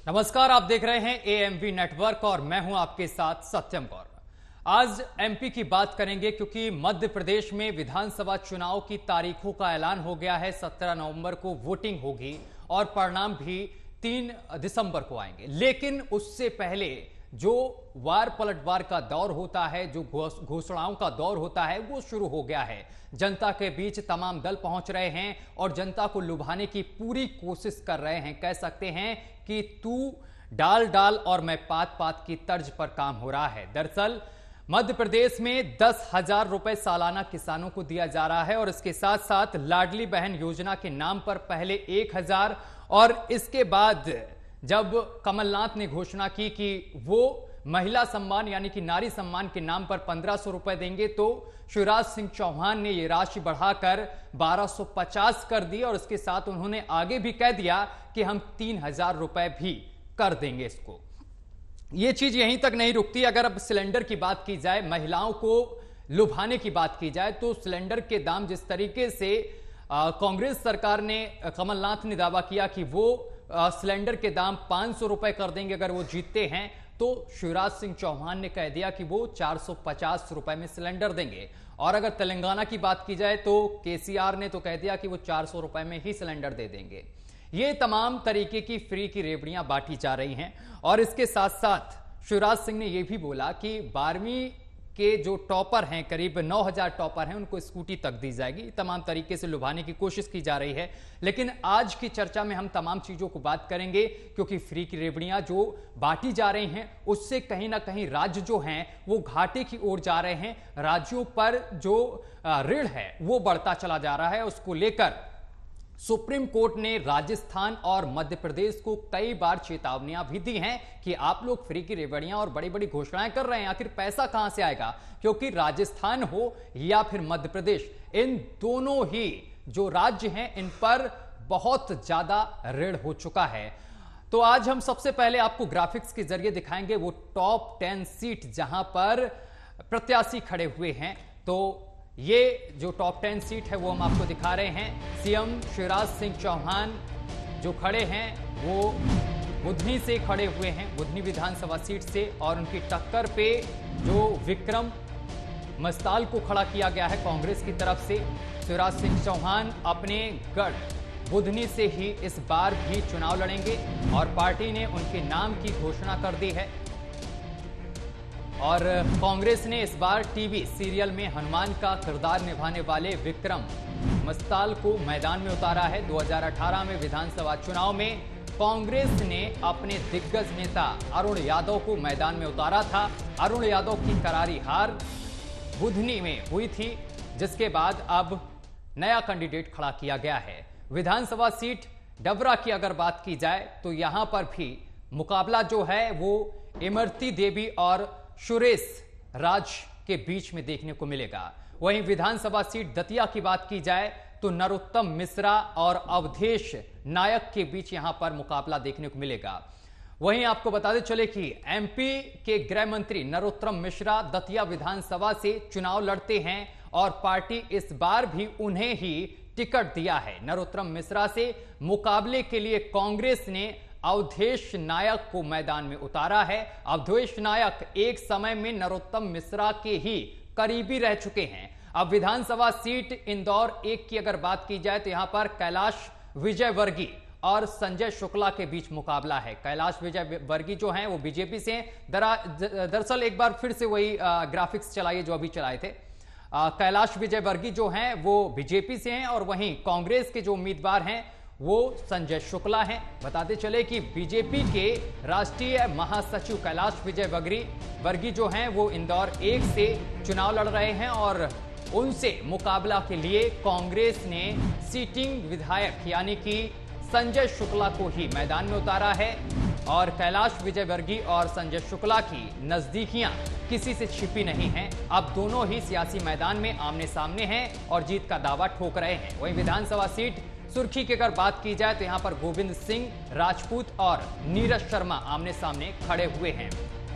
नमस्कार, आप देख रहे हैं एएमवी नेटवर्क और मैं हूं आपके साथ सत्यम गौर। आज एमपी की बात करेंगे क्योंकि मध्य प्रदेश में विधानसभा चुनाव की तारीखों का ऐलान हो गया है। 17 नवंबर को वोटिंग होगी और परिणाम भी 3 दिसंबर को आएंगे। लेकिन उससे पहले जो वार पलटवार का दौर होता है, जो घोषणाओं का दौर होता है, वो शुरू हो गया है। जनता के बीच तमाम दल पहुंच रहे हैं और जनता को लुभाने की पूरी कोशिश कर रहे हैं। कह सकते हैं कि तू डाल डाल और मैं पात पात की तर्ज पर काम हो रहा है। दरअसल मध्य प्रदेश में 10,000 रुपए सालाना किसानों को दिया जा रहा है और इसके साथ साथ लाडली बहन योजना के नाम पर पहले 1,000 और इसके बाद जब कमलनाथ ने घोषणा की कि वो महिला सम्मान यानी कि नारी सम्मान के नाम पर 1,500 रुपए देंगे, तो शिवराज सिंह चौहान ने यह राशि बढ़ाकर 1,250 कर दी और इसके साथ उन्होंने आगे भी कह दिया कि हम 3,000 रुपए भी कर देंगे इसको। यह चीज यहीं तक नहीं रुकती। अगर अब सिलेंडर की बात की जाए, महिलाओं को लुभाने की बात की जाए, तो सिलेंडर के दाम जिस तरीके से कांग्रेस सरकार ने, कमलनाथ ने दावा किया कि वो सिलेंडर के दाम 500 रुपए कर देंगे अगर वो जीतते हैं, तो शिवराज सिंह चौहान ने कह दिया कि वो 450 रुपए में सिलेंडर देंगे। और अगर तेलंगाना की बात की जाए तो केसीआर ने तो कह दिया कि वो 400 रुपए में ही सिलेंडर दे देंगे। ये तमाम तरीके की फ्री की रेवड़ियां बांटी जा रही हैं। और इसके साथ साथ शिवराज सिंह ने यह भी बोला कि 12वीं के जो टॉपर हैं, करीब 9,000 टॉपर हैं, उनको स्कूटी तक दी जाएगी। तमाम तरीके से लुभाने की कोशिश की जा रही है। लेकिन आज की चर्चा में हम तमाम चीजों को बात करेंगे क्योंकि फ्री की रेवड़ियां जो बांटी जा रही हैं उससे कहीं ना कहीं राज्य जो हैं वो घाटे की ओर जा रहे हैं। राज्यों पर जो ऋण है वो बढ़ता चला जा रहा है। उसको लेकर सुप्रीम कोर्ट ने राजस्थान और मध्य प्रदेश को कई बार चेतावनियां भी दी हैं कि आप लोग फ्री की रेवड़ियां और बड़ी बड़ी घोषणाएं कर रहे हैं, आखिर पैसा कहां से आएगा? क्योंकि राजस्थान हो या फिर मध्य प्रदेश, इन दोनों ही जो राज्य हैं इन पर बहुत ज्यादा ऋण हो चुका है। तो आज हम सबसे पहले आपको ग्राफिक्स के जरिए दिखाएंगे वो टॉप 10 सीट जहां पर प्रत्याशी खड़े हुए हैं। तो ये जो टॉप 10 सीट है वो हम आपको दिखा रहे हैं। सीएम शिवराज सिंह चौहान जो खड़े हैं वो बुधनी से खड़े हुए हैं, बुधनी विधानसभा सीट से, और उनकी टक्कर पे जो विक्रम मस्ताल को खड़ा किया गया है कांग्रेस की तरफ से। शिवराज सिंह चौहान अपने गढ़ बुधनी से ही इस बार भी चुनाव लड़ेंगे और पार्टी ने उनके नाम की घोषणा कर दी है। और कांग्रेस ने इस बार टीवी सीरियल में हनुमान का किरदार निभाने वाले विक्रम मस्ताल को मैदान में उतारा है। 2018 में विधानसभा चुनाव में कांग्रेस ने अपने दिग्गज नेता अरुण यादव को मैदान में उतारा था। अरुण यादव की करारी हार बुधनी में हुई थी, जिसके बाद अब नया कैंडिडेट खड़ा किया गया है। विधानसभा सीट डबरा की अगर बात की जाए तो यहां पर भी मुकाबला जो है वो इमरती देवी और सुरेश राज के बीच में देखने को मिलेगा। वहीं विधानसभा सीट दतिया की बात की जाए तो नरोत्तम मिश्रा और अवधेश नायक के बीच यहां पर मुकाबला देखने को मिलेगा। वहीं आपको बताते चले कि एमपी के गृह मंत्री नरोत्तम मिश्रा दतिया विधानसभा से चुनाव लड़ते हैं और पार्टी इस बार भी उन्हें ही टिकट दिया है। नरोत्तम मिश्रा से मुकाबले के लिए कांग्रेस ने अवधेश नायक को मैदान में उतारा है। अवधेश नायक एक समय में नरोत्तम मिश्रा के ही करीबी रह चुके हैं। अब विधानसभा सीट इंदौर 1 की अगर बात की जाए तो यहां पर कैलाश विजयवर्गीय और संजय शुक्ला के बीच मुकाबला है। कैलाश विजयवर्गीय जो हैं वो बीजेपी से हैं। दरअसल एक बार फिर से वही ग्राफिक्स चलाइए जो अभी चलाए थे। कैलाश विजयवर्गीय जो हैं वो बीजेपी से हैं और वहीं कांग्रेस के जो उम्मीदवार हैं वो संजय शुक्ला हैं। बताते चले कि बीजेपी के राष्ट्रीय महासचिव कैलाश विजयवर्गीय जो हैं वो इंदौर 1 से चुनाव लड़ रहे हैं और उनसे मुकाबला के लिए कांग्रेस ने सिटिंग विधायक यानी कि संजय शुक्ला को ही मैदान में उतारा है। और कैलाश विजयवर्गीय और संजय शुक्ला की नजदीकियां किसी से छिपी नहीं हैं। अब दोनों ही सियासी मैदान में आमने सामने हैं और जीत का दावा ठोक रहे हैं। वहीं विधानसभा सीट सुर्खी की अगर बात की जाए तो यहां पर गोविंद सिंह राजपूत और नीरज शर्मा आमने सामने खड़े हुए हैं।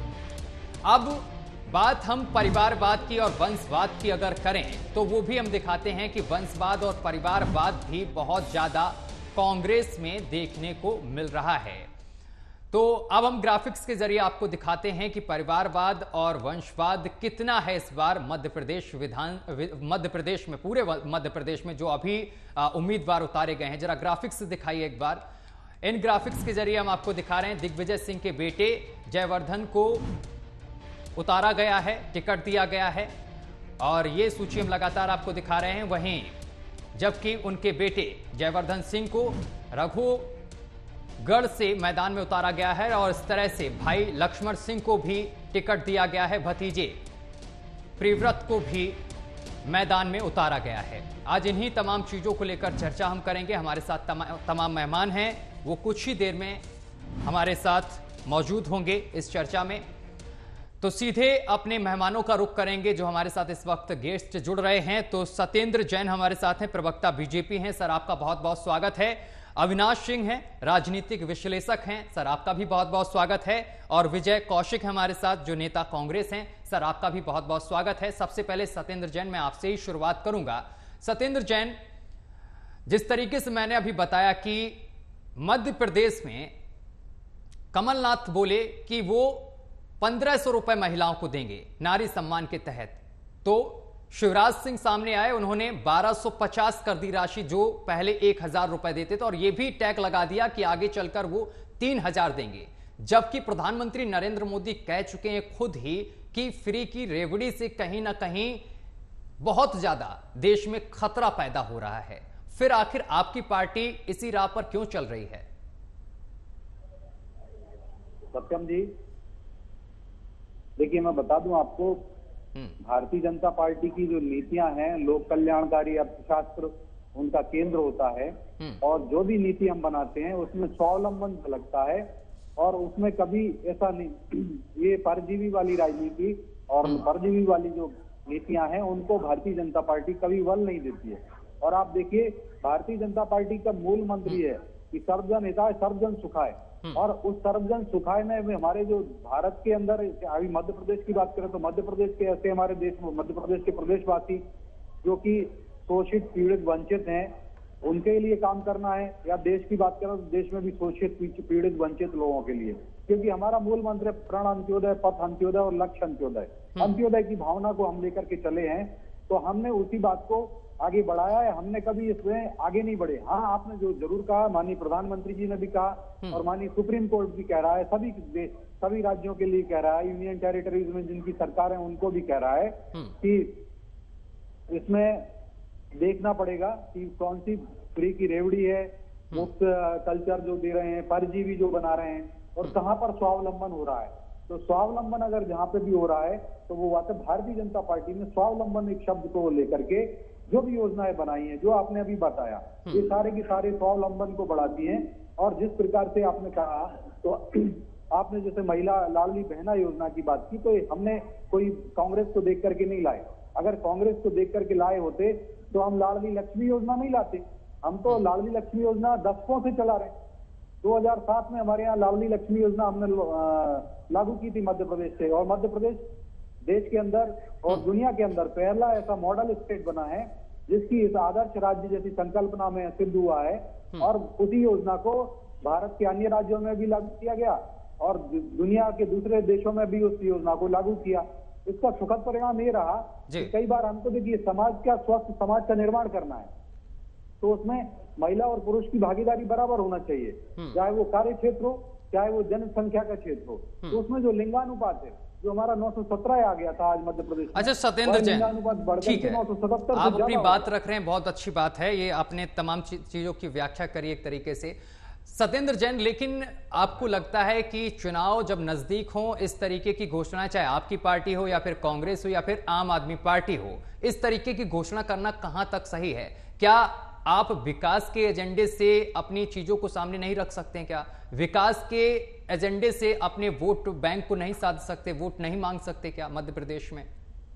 अब बात हम परिवारवाद की और वंशवाद की अगर करें तो वो भी हम दिखाते हैं कि वंशवाद और परिवारवाद भी बहुत ज्यादा कांग्रेस में देखने को मिल रहा है। तो अब हम ग्राफिक्स के जरिए आपको दिखाते हैं कि परिवारवाद और वंशवाद कितना है इस बार मध्य प्रदेश में, पूरे मध्य प्रदेश में जो अभी उम्मीदवार उतारे गए हैं। जरा ग्राफिक्स दिखाइए एक बार। इन ग्राफिक्स के जरिए हम आपको दिखा रहे हैं दिग्विजय सिंह के बेटे जयवर्धन को उतारा गया है, टिकट दिया गया है और ये सूची हम लगातार आपको दिखा रहे हैं। वहीं जबकि उनके बेटे जयवर्धन सिंह को रघुगढ़ से मैदान में उतारा गया है और इस तरह से भाई लक्ष्मण सिंह को भी टिकट दिया गया है, भतीजे प्रिव्रत को भी मैदान में उतारा गया है। आज इन्हीं तमाम चीजों को लेकर चर्चा हम करेंगे। हमारे साथ तमाम मेहमान हैं, वो कुछ ही देर में हमारे साथ मौजूद होंगे इस चर्चा में। तो सीधे अपने मेहमानों का रुख करेंगे जो हमारे साथ इस वक्त गेस्ट जुड़ रहे हैं। तो सत्येंद्र जैन हमारे साथ हैं, प्रवक्ता बीजेपी हैं, सर आपका बहुत बहुत स्वागत है। अविनाश सिंह हैं, राजनीतिक विश्लेषक हैं, सर आपका भी बहुत बहुत स्वागत है। और विजय कौशिक हमारे साथ जो नेता कांग्रेस हैं, सर आपका भी बहुत बहुत स्वागत है। सबसे पहले सत्येंद्र जैन, मैं आपसे ही शुरुआत करूंगा। सत्येंद्र जैन, जिस तरीके से मैंने अभी बताया कि मध्य प्रदेश में कमलनाथ बोले कि वो 1500 रुपए महिलाओं को देंगे नारी सम्मान के तहत, तो शिवराज सिंह सामने आए, उन्होंने 1250 कर दी राशि, जो पहले 1000 रुपए देते थे और यह भी टैग लगा दिया कि आगे चलकर वो 3000 देंगे। जबकि प्रधानमंत्री नरेंद्र मोदी कह चुके हैं खुद ही कि फ्री की रेवड़ी से कहीं ना कहीं बहुत ज्यादा देश में खतरा पैदा हो रहा है। फिर आखिर आपकी पार्टी इसी राह पर क्यों चल रही है? सत्यम जी, देखिए मैं बता दूं आपको, भारतीय जनता पार्टी की जो नीतियां हैं, लोक कल्याणकारी अर्थशास्त्र उनका केंद्र होता है और जो भी नीति हम बनाते हैं उसमें स्वावलंबन झलकता है और उसमें कभी ऐसा नहीं, ये परजीवी वाली राजनीति और परजीवी वाली जो नीतियां हैं उनको भारतीय जनता पार्टी कभी बल नहीं देती है। और आप देखिए, भारतीय जनता पार्टी का मूल मंत्र ये है कि सर्वजन हिताय सर्वजन सुखाय, और उस सर्वजन सुखाय में हमारे जो भारत के अंदर, अभी मध्य प्रदेश की बात करें तो मध्य प्रदेश के ऐसे हमारे देश में मध्य प्रदेश के प्रदेशवासी जो कि शोषित पीड़ित वंचित हैं उनके लिए काम करना है, या देश की बात करें तो देश में भी शोषित पीड़ित वंचित लोगों के लिए, क्योंकि हमारा मूल मंत्र है प्राण अंत्योदय, पथ अंत्योदय और लक्ष्य अंत्योदय। अंत्योदय की भावना को हम लेकर के चले हैं, तो हमने उसी बात को आगे बढ़ाया है, हमने कभी इसमें आगे नहीं बढ़े। हाँ, आपने जो जरूर कहा, माननीय प्रधानमंत्री जी ने भी कहा और माननीय सुप्रीम कोर्ट भी कह रहा है, सभी राज्यों के लिए कह रहा है, यूनियन टेरिटरीज में जिनकी सरकार है उनको भी कह रहा है कि इसमें देखना पड़ेगा कि कौन सी फ्री की रेवड़ी है, मुफ्त कल्चर जो दे रहे हैं, परजीवी जो बना रहे हैं, और कहां पर स्वावलंबन हो रहा है। तो स्वावलंबन अगर जहां पे भी हो रहा है तो वो बात है, भारतीय जनता पार्टी ने स्वावलंबन एक शब्द को लेकर के जो भी योजनाएं बनाई हैं, जो आपने अभी बताया, ये सारे की सारे स्वावलंबन को बढ़ाती हैं। और जिस प्रकार से आपने कहा, तो आपने जैसे महिला लाडली बहना योजना की बात की, तो हमने कोई कांग्रेस को देख करके नहीं लाए। अगर कांग्रेस को देख करके लाए होते तो हम लाडली लक्ष्मी योजना नहीं लाते। हम तो लाडली लक्ष्मी योजना दशकों से चला रहे हैं। 2007 में हमारे यहाँ लाडली लक्ष्मी योजना हमने लागू की थी मध्य प्रदेश से, और मध्य प्रदेश देश के अंदर और दुनिया के अंदर पहला ऐसा मॉडल स्टेट बना है जिसकी इस आदर्श राज्य जैसी संकल्पना में सिद्ध हुआ है। और उसी योजना को भारत के अन्य राज्यों में भी लागू किया गया और दुनिया के दूसरे देशों में भी उस योजना को लागू किया। इसका सुखद परिणाम ये रहा कि कई बार हमको देखिए, समाज का स्वस्थ समाज का निर्माण करना है तो उसमें महिला और पुरुष की भागीदारी बराबर होना चाहिए, चाहे वो कार्य क्षेत्र हो, चाहे वो जनसंख्या का क्षेत्र हो। तो उसमें जो लिंगानुपात है, जो हमारा 917 आ गया था आज मध्य प्रदेश। अच्छा सत्येंद्र जैन, ठीक है, आप अपनी बात रख रहे हैं, बहुत अच्छी बात है, ये आपने तमाम चीजों की व्याख्या करी एक तरीके से। सत्येंद्र जैन, लेकिन आपको लगता है कि चुनाव जब नजदीक हो, इस तरीके की घोषणा, चाहे आपकी पार्टी हो या फिर कांग्रेस हो या फिर आम आदमी पार्टी हो, इस तरीके की घोषणा करना कहां तक सही है? क्या आप विकास के एजेंडे से अपनी चीजों को सामने नहीं रख सकते? क्या विकास के एजेंडे से अपने वोट बैंक को नहीं साध सकते, वोट नहीं मांग सकते क्या मध्य प्रदेश में?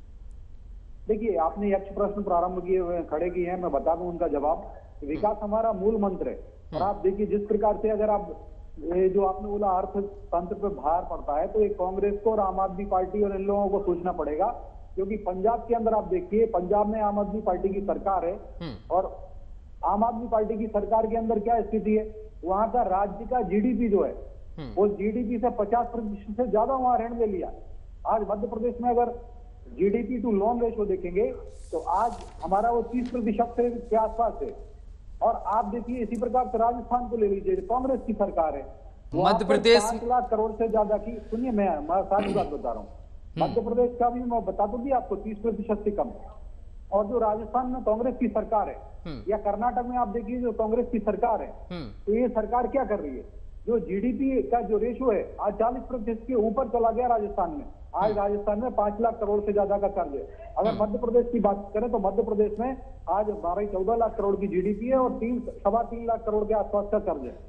देखिए, आपने यक्ष प्रश्न प्रारंभ किए हुए खड़े किए हैं, मैं बता दूं उनका जवाब। विकास हमारा मूल मंत्र है। और आप देखिए, जिस प्रकार से अगर आप जो आपने बोला अर्थतंत्र पे भार पड़ता है, तो एक कांग्रेस को और आम आदमी पार्टी और इन लोगों को सोचना पड़ेगा, क्योंकि पंजाब के अंदर आप देखिए, पंजाब में आम आदमी पार्टी की सरकार है और आम आदमी पार्टी की सरकार के अंदर क्या स्थिति है, वहां का राज्य का जीडीपी जो है उस जीडीपी से 50% से ज्यादा वहां ऋण ले लिया। आज मध्य प्रदेश में अगर जीडीपी टू लोन रेशो देखेंगे तो आज हमारा वो 30% के आसपास है। और आप देखिए इसी प्रकार से राजस्थान को ले लीजिए, कांग्रेस की सरकार है, मध्य प्रदेश 5 लाख करोड़ से ज्यादा की, सुनिए मैं सारी बात बता रहा हूँ, मध्य प्रदेश का भी मैं बता दूं कि आपको 30% से कम है। और जो राजस्थान में कांग्रेस की सरकार है या कर्नाटक में आप देखिए जो कांग्रेस की सरकार है, तो ये सरकार क्या कर रही है, जो जीडीपी का जो रेशो है आज 40% के ऊपर चला गया राजस्थान में। आज राजस्थान में 5 लाख करोड़ से ज्यादा का कर्ज है। अगर मध्य प्रदेश की बात करें तो मध्य प्रदेश में आज 12-14 लाख करोड़ की जीडीपी है और 3-3.25 लाख करोड़ के आसपास का कर्ज है।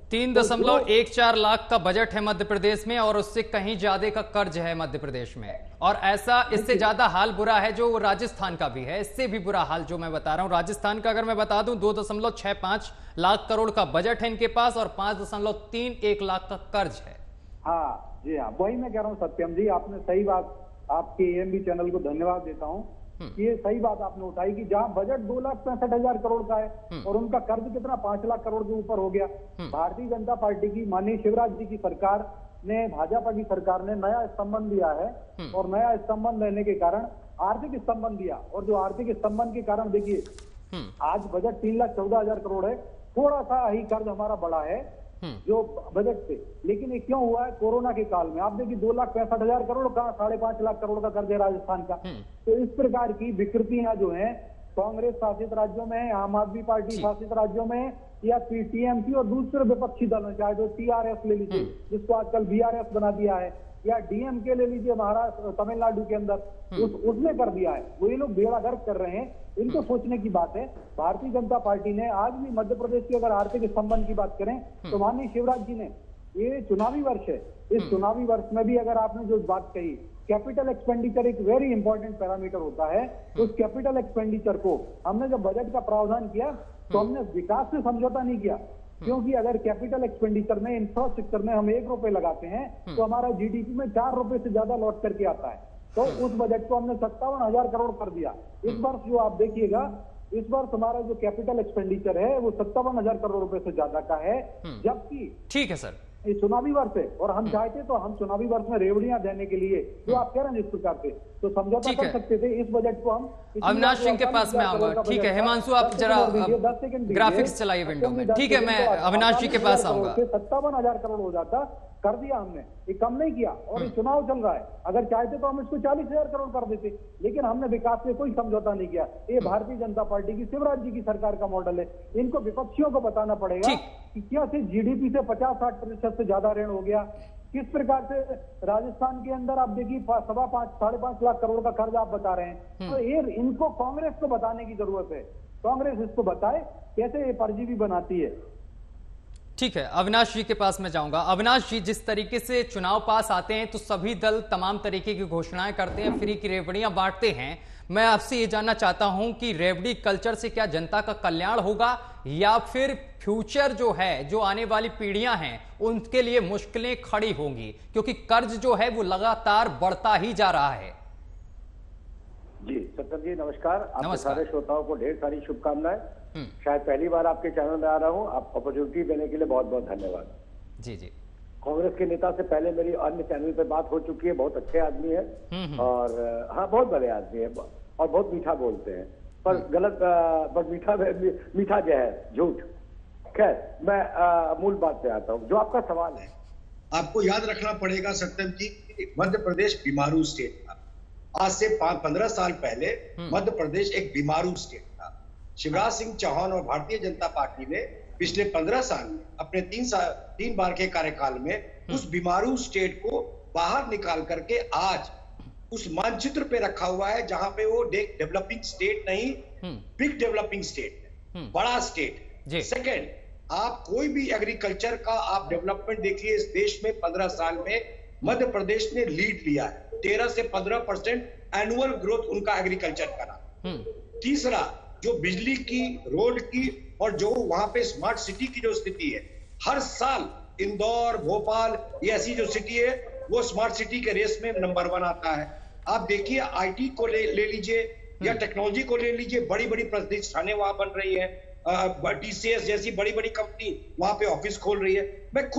3.14 लाख का बजट है मध्य प्रदेश में और उससे कहीं ज्यादा का कर्ज है मध्य प्रदेश में। और ऐसा इससे ज्यादा हाल बुरा है जो राजस्थान का भी है, इससे भी बुरा हाल जो मैं बता रहा हूं। राजस्थान का अगर मैं बता दूं 2.65 लाख करोड़ का बजट है इनके पास और 5.31 लाख का कर्ज है। हाँ जी हाँ, वही मैं कह रहा हूँ सत्यम जी, आपने सही बात, आपके एएमबी चैनल को धन्यवाद देता हूँ, ये सही बात आपने उठाई कि जहां बजट 2,65,000 करोड़ का है और उनका कर्ज कितना 5 लाख करोड़ के ऊपर हो गया। भारतीय जनता पार्टी की माननीय शिवराज जी की सरकार ने, भाजपा की सरकार ने नया स्तंभन दिया है और नया स्तंभन देने के कारण आर्थिक स्तंभन दिया। और जो आर्थिक स्तंभन के कारण देखिए आज बजट 3,14,000 करोड़ है, थोड़ा सा ही कर्ज हमारा बढ़ा है जो बजट से, लेकिन ये क्यों हुआ है, कोरोना के काल में। आप देखिए 2,65,000 करोड़ का 5.5 लाख करोड़ का कर्ज है राजस्थान का। तो इस प्रकार की विकृतियां जो हैं कांग्रेस शासित राज्यों में, आम आदमी पार्टी शासित राज्यों में या टीएमसी और दूसरे विपक्षी दल, चाहे जो टीआरएस ले लीजिए जिसको आजकल बीआरएस बना दिया है, या डीएमके ले लीजिए महाराष्ट्र तमिलनाडु के अंदर, उसने कर दिया है। वो ये लोग बेड़ा गर्क कर रहे हैं, इनको सोचने की बात है। भारतीय जनता पार्टी ने आज भी मध्य प्रदेश की अगर आर्थिक स्तंभन की बात करें तो माननीय शिवराज जी ने, ये चुनावी वर्ष है, इस चुनावी वर्ष में भी अगर आपने जो बात कही, कैपिटल एक्सपेंडिचर एक वेरी इंपॉर्टेंट पैरामीटर होता है, उस कैपिटल एक्सपेंडिचर को हमने जब बजट का प्रावधान किया तो हमने विकास से समझौता नहीं किया, क्योंकि अगर कैपिटल एक्सपेंडिचर में, इंफ्रास्ट्रक्चर में हम 1 रुपए लगाते हैं तो हमारा जीडीपी में 4 रुपए से ज्यादा लौट करके आता है। तो उस बजट को हमने 57,000 करोड़ कर दिया। इस वर्ष जो आप देखिएगा, इस वर्ष हमारा जो कैपिटल एक्सपेंडिचर है वो 57,000 करोड़ रुपए से ज्यादा का है, जबकि ठीक है सर, ये चुनावी वर्ष है और हम चाहते तो हम चुनावी वर्ष में रेवड़ियां देने के लिए जो आप कह रहे हैं जिस प्रकार से, तो समझौता कर सकते थे। इस बजट को हम अविनाश सिंह के पास में आऊंगा। ठीक है हिमांशु, आप जरा ग्राफिक्स चलाइए विंडो में। ठीक है, मैं अविनाश जी के पास आऊंगा। 57,000 करोड़ हो जाता, कर दिया हमने, ये कम नहीं किया। और ये चुनाव चल रहा है, अगर चाहते तो हम इसको 40,000 करोड़ कर देते, लेकिन हमने विकास से कोई समझौता नहीं किया। ये भारतीय जनता पार्टी की, शिवराज जी की सरकार का मॉडल है। इनको विपक्षियों को बताना पड़ेगा कि क्या से जीडीपी से 50-60% से ज्यादा ऋण हो गया, किस प्रकार से राजस्थान के अंदर आप देखिए 5.5 लाख करोड़ का कर्ज आप बता रहे हैं। तो ये इनको कांग्रेस को बताने की जरूरत है, कांग्रेस इसको बताए कैसे ये परजीवी बनाती है। ठीक है, अविनाश जी के पास मैं जाऊंगा। अविनाश जी, जिस तरीके से चुनाव पास आते हैं तो सभी दल तमाम तरीके की घोषणाएं करते हैं, फ्री की रेवड़ियां बांटते हैं। मैं आपसे ये जानना चाहता हूं कि रेवड़ी कल्चर से क्या जनता का कल्याण होगा या फिर फ्यूचर जो है, जो आने वाली पीढ़ियां हैं उनके लिए मुश्किलें खड़ी होंगी, क्योंकि कर्ज जो है वो लगातार बढ़ता ही जा रहा है। जी सत्यम जी नमस्कार। आपके सारे श्रोताओं को ढेर सारी शुभकामनाएं। शायद पहली बार आपके चैनल में आ रहा हूं, आप अपॉर्चुनिटी देने के लिए बहुत बहुत धन्यवाद। जी जी। कांग्रेस के नेता से पहले मेरी अन्य चैनल पे बात हो चुकी है, बहुत अच्छे आदमी है और हाँ बहुत बड़े आदमी है और बहुत मीठा बोलते हैं, पर गलत पर मीठा जो है झूठ। खैर मैं मूल बात पे आता हूँ, जो आपका सवाल है। आपको याद रखना पड़ेगा सत्यम जी, मध्य प्रदेश बीमारू स्टेट था। आज से 15 साल पहले मध्य प्रदेश एक बीमारू स्टेट था। शिवराज सिंह चौहान और भारतीय जनता पार्टी ने पिछले 15 साल में अपने 3 बार के कार्यकाल में उस बीमारू स्टेट को बाहर निकाल करके आज उस मानचित्र पे रखा हुआ है जहां पे वो डेवलपिंग स्टेट नहीं, बिग डेवलपिंग स्टेट, बड़ा स्टेट। सेकेंड, आप कोई भी एग्रीकल्चर का आप डेवलपमेंट देखिए इस देश में 15 साल में मध्य प्रदेश ने लीड लिया है। 13 से 15% एनुअल ग्रोथ उनका एग्रीकल्चर करा। तीसरा, जो बिजली की, रोड की और जो वहां पे स्मार्ट सिटी की जो स्थिति है, हर साल इंदौर, भोपाल, ये ऐसी जो सिटी है वो स्मार्ट सिटी के रेस में नंबर 1 आता है। आप देखिए आईटी को ले लीजिए या टेक्नोलॉजी को ले लीजिए, बड़ी बड़ी प्रतिष्ठानें वहां बन रही है। टीसीएस जैसी बड़ी बड़ी कंपनी वहां पे ऑफिस खोल रही है। मैं खुद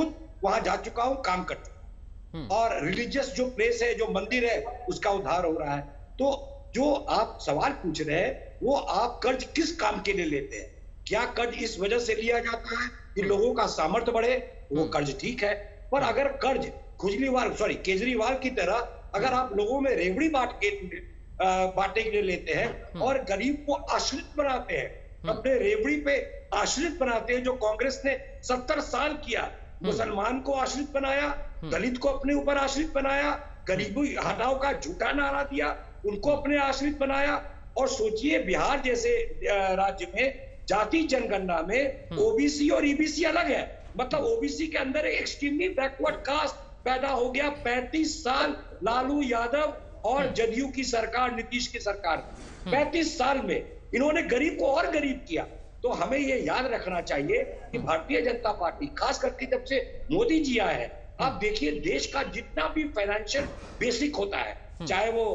वहां जा चुका हूं, काम कर चुका हूं। और रिलीजियस जो प्लेस है, जो मंदिर है, उसका उद्धार हो रहा है। तो जो आप सवाल पूछ रहे हैं, वो आप कर्ज किस काम के लिए लेते हैं? क्या कर्ज इस वजह से लिया जाता है कि लोगों का सामर्थ्य बढ़े? वो कर्ज ठीक है, पर अगर कर्ज केजरीवाल की तरह अगर आप लोगों में रेवड़ी बांटने के लिए लेते हैं और गरीब को आश्रित बनाते हैं, अपने रेवड़ी पे आश्रित बनाते हैं, जो कांग्रेस ने 70 साल किया। मुसलमान को आश्रित बनाया, दलित को अपने ऊपर आश्रित बनाया, गरीबी हटाओ का झूठा नारा दिया, उनको अपने आश्रित बनाया। और सोचिए, बिहार जैसे राज्य में जाति जनगणना में ओबीसी और ईबीसी अलग है। मतलब ओबीसी के अंदर एक एक्सट्रीमली बैकवर्ड कास्ट पैदा हो गया। 35 साल लालू यादव और जदयू की सरकार, नीतीश की सरकार, 35 साल में इन्होंने गरीब को और गरीब किया। तो हमें ये याद रखना चाहिए कि भारतीय जनता पार्टी, खास करके जब से मोदी जी आए हैं, आप देखिए देश का जितना भी फाइनेंशियल बेसिक होता है, चाहे वो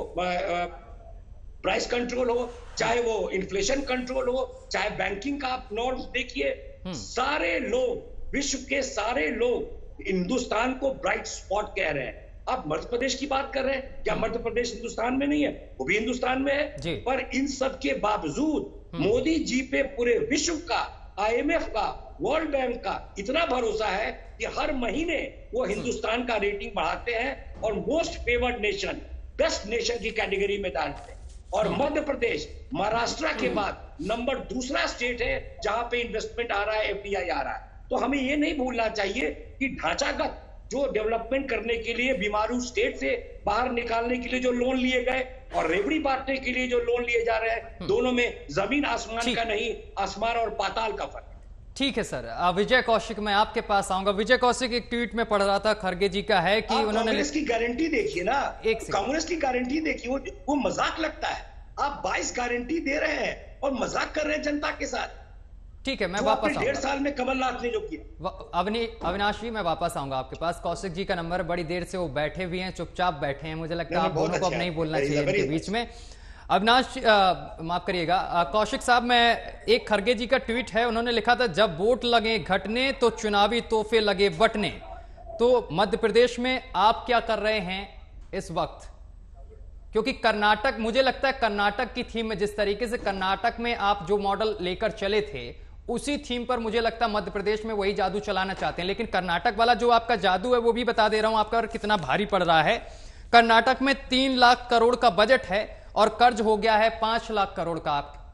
प्राइस कंट्रोल हो, चाहे वो इन्फ्लेशन कंट्रोल हो, चाहे बैंकिंग का आप नॉर्म्स देखिए, सारे लोग, विश्व के सारे लोग हिंदुस्तान को ब्राइट स्पॉट कह रहे हैं। आप मध्य प्रदेश की बात कर रहे हैं, क्या मध्य प्रदेश हिंदुस्तान में नहीं है? वो भी हिंदुस्तान में है। पर इन सब के बावजूद मोदी जी पे पूरे विश्व का, IMF का, वर्ल्ड बैंक का इतना भरोसा है कि हर महीने वो हिंदुस्तान का रेटिंग बढ़ाते हैं और most favoured nation, best nation की कैटेगरी में डालते हैं। और मध्य प्रदेश महाराष्ट्र के बाद नंबर 2 स्टेट है जहां पे इन्वेस्टमेंट आ रहा है, FDI आ रहा है। तो हमें ये नहीं भूलना चाहिए कि ढांचागत जो डेवलपमेंट करने के लिए, बीमारू स्टेट से बाहर निकालने के लिए जो लोन लिए गए और रेवड़ी बांटने के लिए जो लोन लिए जा रहे हैं, दोनों में जमीन आसमान का नहीं, आसमान और पाताल का फर्क। ठीक है सर। विजय कौशिक, मैं आपके पास आऊंगा। विजय कौशिक, एक ट्वीट में पढ़ रहा था खड़गे जी का है कि उन्होंने कांग्रेस की गारंटी देखिए ना, कांग्रेस की गारंटी देखिए, वो मजाक लगता है। आप 22 गारंटी दे रहे हैं और मजाक कर रहे हैं जनता के साथ। ठीक है, मैं वापस आऊंगा। 1.5 साल में कमलनाथ ने जो किया। अविनाश जी, मैं वापस आऊंगा आपके पास। कौशिक जी का नंबर, बड़ी देर से वो बैठे हुए हैं, चुपचाप बैठे हैं। मुझे लगता है आप दोनों को अब नहीं बोलना चाहिए इनके बीच में। अविनाश, माफ करिएगा, कौशिक साहब, मैं एक खड़गे जी का ट्वीट है, उन्होंने लिखा था, जब वोट लगे घटने तो चुनावी तोहफे लगे बटने। तो मध्य प्रदेश में आप क्या कर रहे हैं इस वक्त? क्योंकि कर्नाटक, मुझे लगता है कर्नाटक की थीम में, जिस तरीके से कर्नाटक में आप जो मॉडल लेकर चले थे, उसी थीम पर मुझे लगता है मध्य प्रदेश में वही जादू चलाना चाहते हैं। लेकिन कर्नाटक वाला जो आपका जादू है, वो भी बता दे रहा हूं आपका कितना भारी पड़ रहा है। कर्नाटक में 3 लाख करोड़ का बजट है और कर्ज हो गया है 5 लाख करोड़ का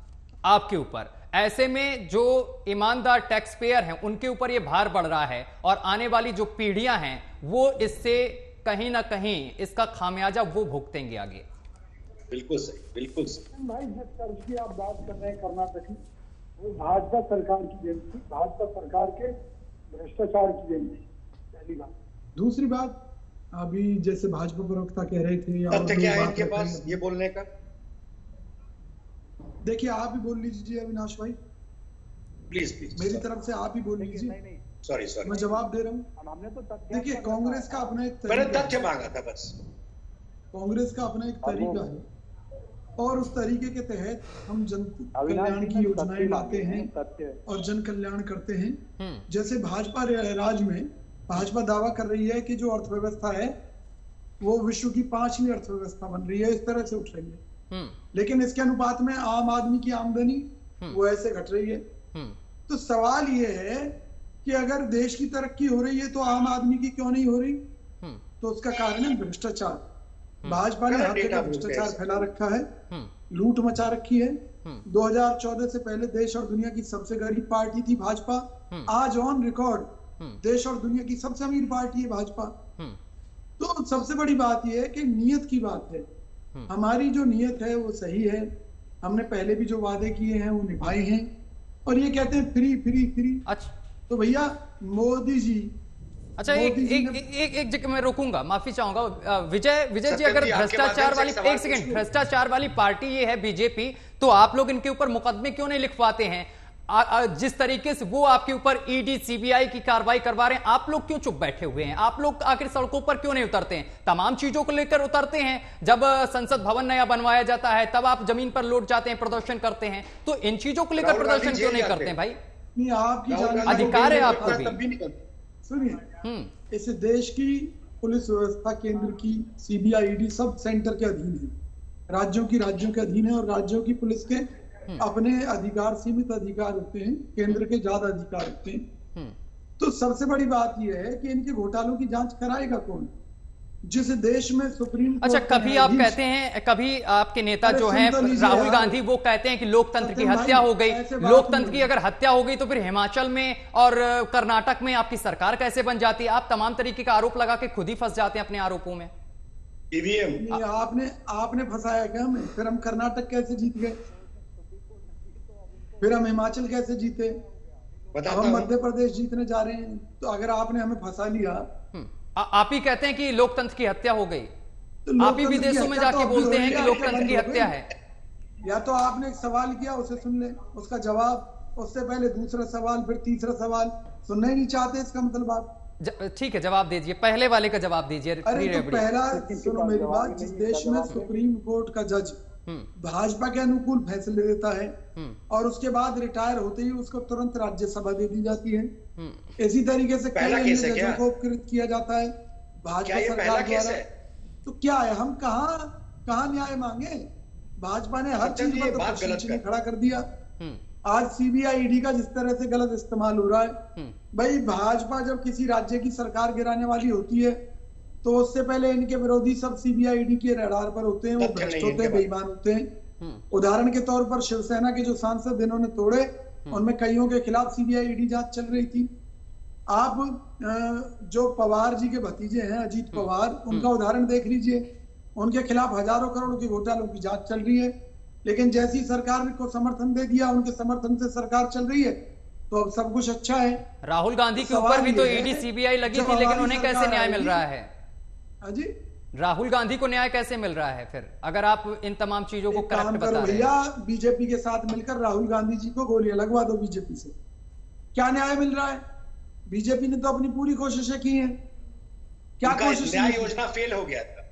आपके ऊपर। ऐसे में जो ईमानदार टैक्स पेयर हैं, उनके ऊपर यह भार बढ़ रहा है और आने वाली जो पीढ़ियां हैं, वो इससे कहीं ना कहीं इसका खामियाजा वो भुगतेंगे आगे। बिल्कुल सही, बिल्कुल सही। भाई, जिस कर्ज की आप बात कर रहे हैं कर्नाटक की, वो भाजपा सरकार की देन थी, भाजपा सरकार के भ्रष्टाचार की देन थी, पहली बात। दूसरी बात, अभी जैसे भाजपा प्रवक्ता कह रहे थे, तथ्य क्या है इनके पास ये बोलने का? देखिए, आप ही बोल लीजिए अविनाश भाई, प्लीज मेरी तरफ से आप ही बोल लीजिए। सॉरी, मैं जवाब दे रहा हूँ। हमने तो देखिए, कांग्रेस का अपना एक मैंने तथ्य मांगा था बस। कांग्रेस का अपना एक तरीका है और उस तरीके के तहत हम जन कल्याण की योजनाएं लाते हैं और जन कल्याण करते हैं। जैसे भाजपा राज्य में भाजपा दावा कर रही है कि जो अर्थव्यवस्था है वो विश्व की 5वीं अर्थव्यवस्था बन रही है, इस तरह से उठ रही है। लेकिन इसके अनुपात में आम आदमी की आमदनी वो ऐसे घट रही है। तो सवाल ये है कि अगर देश की तरक्की हो रही है तो आम आदमी की क्यों नहीं हो रही? तो उसका कारण है भ्रष्टाचार। भाजपा ने हर जगह भ्रष्टाचार फैला रखा है, लूट मचा रखी है। 2014 से पहले देश और दुनिया की सबसे गरीब पार्टी थी भाजपा, आज ऑन रिकॉर्ड देश और दुनिया की सबसे अमीर पार्टी है भाजपा। तो सबसे बड़ी बात यह है कि नियत की बात है। हमारी जो नियत है वो सही है, हमने पहले भी जो वादे किए हैं वो निभाए हैं। और ये कहते हैं फ्री फ्री फ्री। अच्छा, तो भैया मोदी जी, अच्छा, एक जगह मैं रोकूंगा, माफी चाहूंगा विजय जी, अगर भ्रष्टाचार वाली, एक सेकंड, भ्रष्टाचार वाली पार्टी ये है बीजेपी, तो आप लोग इनके ऊपर मुकदमे क्यों नहीं लिखवाते हैं? जिस तरीके से वो आपके ऊपर ईडी सीबीआई की कार्रवाई करवा रहे हैं, आप लोग क्यों चुप बैठे हुए हैं? आप लोग आखिर सड़कों पर क्यों नहीं उतरते हैं? तमाम चीजों को लेकर उतरते हैं। जब संसद भवन नया बनवाया जाता है तब आप जमीन पर लौट जाते हैं, प्रदर्शन करते हैं। तो इन चीजों को लेकर प्रदर्शन क्यों नहीं करते हैं भाई? आपकी अधिकार है आपको भी। सुनिए, इस देश की पुलिस व्यवस्था केंद्र की, सीबीआई, ईडी सब सेंटर के अधीन है, राज्यों के अधीन है, और राज्यों की पुलिस के अपने अधिकार, सीमित अधिकार होते हैं, केंद्र के ज्यादा अधिकार होते हैं। तो सबसे बड़ी बात यह है कि इनके घोटालों की जांच कराएगा कौन? जिस देश में सुप्रीम अच्छा, कभी आप कहते हैं, कभी आपके नेता जो हैं राहुल गांधी, वो कहते हैं कि लोकतंत्र की हत्या हो गई। लोकतंत्र की अगर हत्या हो गई तो फिर हिमाचल में और कर्नाटक में आपकी सरकार कैसे बन जाती है? आप तमाम तरीके का आरोप लगा के खुद ही फंस जाते हैं अपने आरोपों में। ईवीएम आपने फंसाया क्या हमें? फिर हम कर्नाटक कैसे जीत गए? फिर हम हिमाचल कैसे जीते? हम मध्य प्रदेश जीतने जा रहे हैं। तो अगर आपने हमें फंसा लिया, आप ही कहते हैं कि लोकतंत्र की हत्या हो गई, तो आप ही विदेशों में जाके बोलते हैं कि लोकतंत्र की हत्या है। या तो आपने एक सवाल किया, उसे सुन ले, उसका जवाब, उससे पहले दूसरा सवाल, फिर तीसरा सवाल। सुनना ही नहीं चाहते, इसका मतलब आप ठीक है, जवाब दीजिए, पहले वाले का जवाब दीजिए। अरे तो पहला सुनो मेरी बात, जिस देश में सुप्रीम कोर्ट का जज भाजपा के अनुकूल फैसले देता है और उसके बाद रिटायर होते ही उसको तुरंत राज्यसभा दे दी जाती है, इसी तरीके से कई जजों को उपकृत किया जाता है भाजपा सरकार द्वारा। तो क्या है, हम कहाँ न्याय मांगे? भाजपा ने हर चीज पर खड़ा कर दिया। आज सीबीआई, ईडी का जिस तरह से गलत इस्तेमाल हो रहा है, भाई भाजपा जब किसी राज्य की सरकार गिराने वाली होती है तो उससे पहले इनके विरोधी सब सीबीआई, ईडी के रडार पर होते हैं, वो भ्रष्ट होते हैं, बेईमान होते हैं। उदाहरण के तौर पर शिवसेना के जो सांसद इन्होंने तोड़े, उनमें कईयों के खिलाफ सीबीआई, ईडी जांच चल रही थी। आप जो पवार जी के भतीजे हैं, अजीत पवार, उनका उदाहरण देख लीजिए, उनके खिलाफ हजारों करोड़ के घोटालों की जांच चल रही है, लेकिन जैसी सरकार को समर्थन दे दिया, उनके समर्थन से सरकार चल रही है, तो अब सब कुछ अच्छा है। राहुल गांधी के ऊपर भी तो ईडी, सीबीआई लगी थी, लेकिन उन्हें कैसे न्याय मिल रहा है? जी, राहुल गांधी को न्याय कैसे मिल रहा है फिर, अगर आप इन तमाम चीजों को करेक्ट बता रहे हैं? भैया, बीजेपी के साथ मिलकर राहुल गांधी जी को गोलियां लगवा दो बीजेपी से, क्या न्याय मिल रहा है? बीजेपी ने तो अपनी पूरी कोशिशें की हैं। क्या कोशिश? न्याय योजना फेल हो गया था।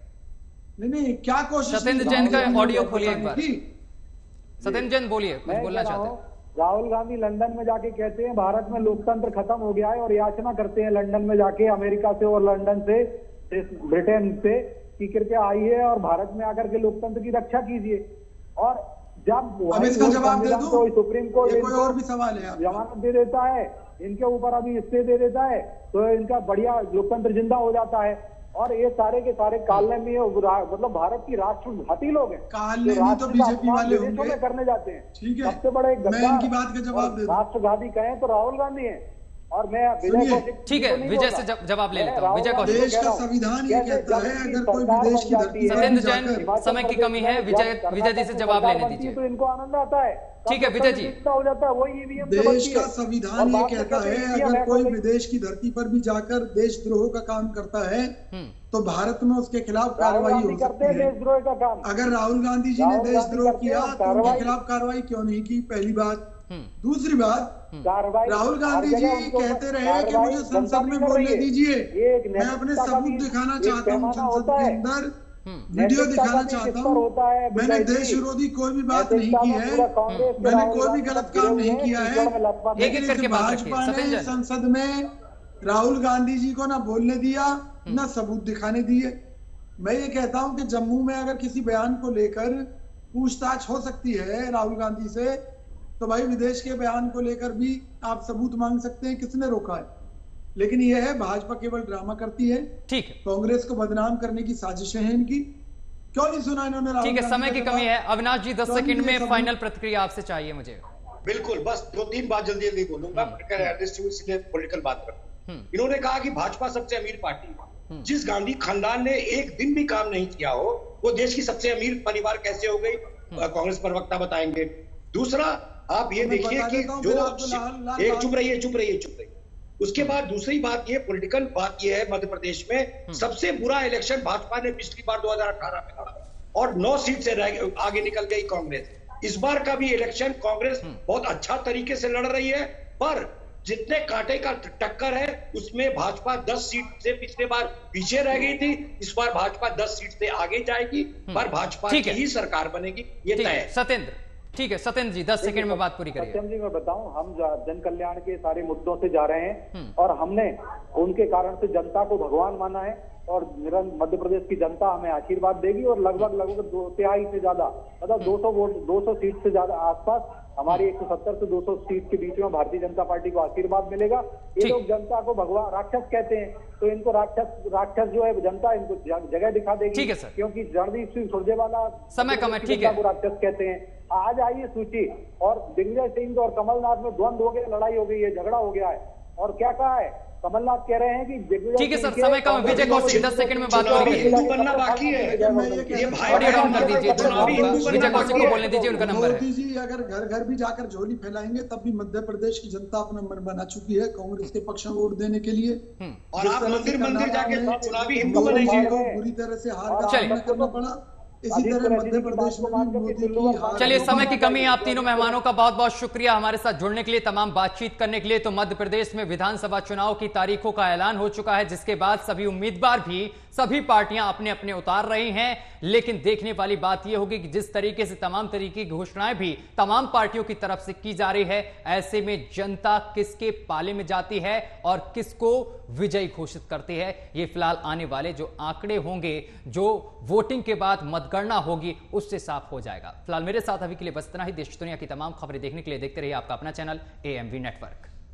नहीं, क्या कोशिश? सत्येंद्र जैन का ऑडियो खोलिए एक बार। सत्येंद्र जैन बोलिए, कुछ बोलना चाहते हैं। राहुल गांधी लंदन में जाके कहते हैं भारत में लोकतंत्र खत्म हो गया है, और याचना करते हैं लंदन में जाके, अमेरिका से और लंदन से, ब्रिटेन से, कि कृपया आइए और भारत में आकर के लोकतंत्र की रक्षा कीजिए। और जब अब इसका जवाब दे दूं, तो सुप्रीम कोर्ट कोई और भी सवाल है, जमानत दे देता है, इनके ऊपर अभी स्टे दे देता है, तो इनका बढ़िया लोकतंत्र जिंदा हो जाता है। और ये सारे के सारे काले में, मतलब भारत की राष्ट्रघाती लोग हैं, काले में तो बीजेपी वाले होंगे, करने जाते हैं। ठीक है, सबसे बड़े मैं इनकी बात का जवाब दे दूं। राष्ट्रघाती कहें तो राहुल गांधी है, और मैं विजय कौशिक, ठीक है, विजय से जवाब ले लेता हूं। विजय कौशिक, देश का संविधान ये कहता है, अगर कोई विदेश की धरती पर सत्येंद्र जैन, समय की कमी है, विजय जी से जवाब लेने दीजिए। तो इनको आनंद आता है, ठीक है विजय जी। हो जाता है, वही ईवीएम देश का संविधान ये कहता है, अगर कोई विदेश की धरती पर भी जाकर देशद्रोह का काम करता है तो भारत में उसके खिलाफ कार्रवाई हो सकती है। देशद्रोह का काम, अगर राहुल गांधी जी ने देशद्रोह किया तो उनके खिलाफ कार्रवाई क्यों नहीं की? पहली बात। दूसरी बात, राहुल गांधी जी कहते रहे कि मुझे संसद में बोलने दीजिए, मैं अपने सबूत दिखाना चाहता हूँ, संसद के अंदर वीडियो दिखाना चाहता हूँ, मैंने देश विरोधी कोई भी बात नहीं की है, मैंने कोई भी गलत काम नहीं किया है। लेकिन भाजपा ने संसद में राहुल गांधी जी को ना बोलने दिया, ना सबूत दिखाने दिए। मैं ये कहता हूं कि जम्मू में अगर किसी बयान को लेकर पूछताछ हो सकती है राहुल गांधी से, तो भाई विदेश के बयान को लेकर भी आप सबूत मांग सकते हैं, किसने रोका है? लेकिन यह है, भाजपा केवल ड्रामा करती है, ठीक है, कांग्रेस को बदनाम करने की साजिशें हैं इनकी। क्यों नहीं सुना इन्होंने? ठीक है, समय की कमी है। अविनाश जी 10 सेकंड में फाइनल प्रतिक्रिया आपसे चाहिए मुझे। बिल्कुल, बस 2-3 बात जल्दी बोलूंगा, पॉलिटिकल बात करता हूं। इन्होंने कहा कि भाजपा सबसे अमीर पार्टी है। जिस गांधी खानदान ने एक दिन भी काम नहीं किया हो, वो देश की सबसे अमीर परिवार कैसे हो गई? कांग्रेस प्रवक्ता बताएंगे। दूसरा, आप ये देखिए कि जो एक चुप रहिए। उसके बाद दूसरी बात ये, पॉलिटिकल बात ये है, मध्य प्रदेश में सबसे बुरा इलेक्शन भाजपा ने पिछली बार 2018 में लड़ा और 9 सीट से आगे निकल गई कांग्रेस। इस बार का भी इलेक्शन कांग्रेस बहुत अच्छा तरीके से लड़ रही है, पर जितने कांटे का टक्कर है उसमें भाजपा 10 सीट से पिछले बार पीछे रह गई थी, इस बार भाजपा 10 सीट से आगे जाएगी, पर भाजपा की ही सरकार बनेगी, ये तय है। सत्येंद्र, ठीक है सत्येंद्र जी 10 सेकंड में बात पूरी करिए। सत्यम जी मैं बताऊं, हम जन कल्याण के सारे मुद्दों से जा रहे हैं और हमने उनके कारण से जनता को भगवान माना है और मध्य प्रदेश की जनता हमें आशीर्वाद देगी और लगभग 2/3 से ज्यादा मतलब 200 सीट से ज्यादा आसपास हमारी 170 से 200 सीट के बीच में भारतीय जनता पार्टी को आशीर्वाद मिलेगा। ये लोग जनता को भगवान राक्षस कहते हैं, तो इनको राक्षस जो है जनता इनको जगह दिखा देगी। ठीक है सर, क्योंकि रणदीप सिंह सुरजेवाला समय कम है, ठीक है, को राक्षस कहते हैं। आज आइए सूची और दिग्विजय सिंह और कमलनाथ में द्वंद्व हो गया, लड़ाई हो गई है, झगड़ा हो गया है और क्या कहा है कमलनाथ कह रहे हैं कि ठीक है सर समय कम है। विजय कौशिक 10 सेकंड में बात करिए। बनना बाकी है, ये भाई ऑडियो डाउन कर दीजिए, विजय कौशिक को बोलने दीजिए, उनका नंबर है। मोदी जी अगर घर घर भी जाकर झोली फैलाएंगे तब भी मध्य प्रदेश की जनता अपना मन बना चुकी है कांग्रेस के पक्ष में वोट देने के लिए। और आप मंदिर जाके चुनावी हिंदू बनेंगे, बुरी तरह से हार का सामना करना पड़ा। इसी तरह मध्य प्रदेश में भी मोदी की चलिए समय की कमी है। आप तीनों मेहमानों का बहुत बहुत शुक्रिया हमारे साथ जुड़ने के लिए, तमाम बातचीत करने के लिए। तो मध्य प्रदेश में विधानसभा चुनाव की तारीखों का ऐलान हो चुका है, जिसके बाद सभी उम्मीदवार भी सभी पार्टियां अपने अपने उतार रही हैं। लेकिन देखने वाली बात यह होगी कि जिस तरीके से तमाम तरीके की घोषणाएं भी तमाम पार्टियों की तरफ से की जा रही है, ऐसे में जनता किसके पाले में जाती है और किसको विजयी घोषित करती है, ये फिलहाल आने वाले जो आंकड़े होंगे, जो वोटिंग के बाद मतगणना होगी, उससे साफ हो जाएगा। फिलहाल मेरे साथ अभी के लिए बस इतना ही। देश दुनिया की तमाम खबरें देखने के लिए देखते रहिए आपका अपना चैनल AMV नेटवर्क।